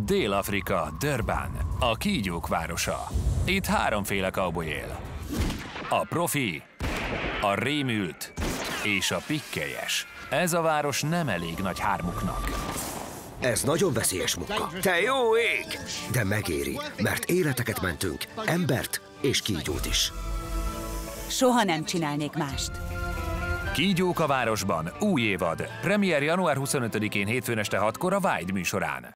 Dél-Afrika, Durban, a kígyók városa. Itt háromféle cowboy él. A profi, a rémült és a pikkelyes. Ez a város nem elég nagy hármuknak. Ez nagyon veszélyes munka. Te jó ég! De megéri, mert életeket mentünk, embert és kígyót is. Soha nem csinálnék mást. Kígyók a városban, új évad. Premier január 25-én hétfőn este 6-kor a Wide műsorán.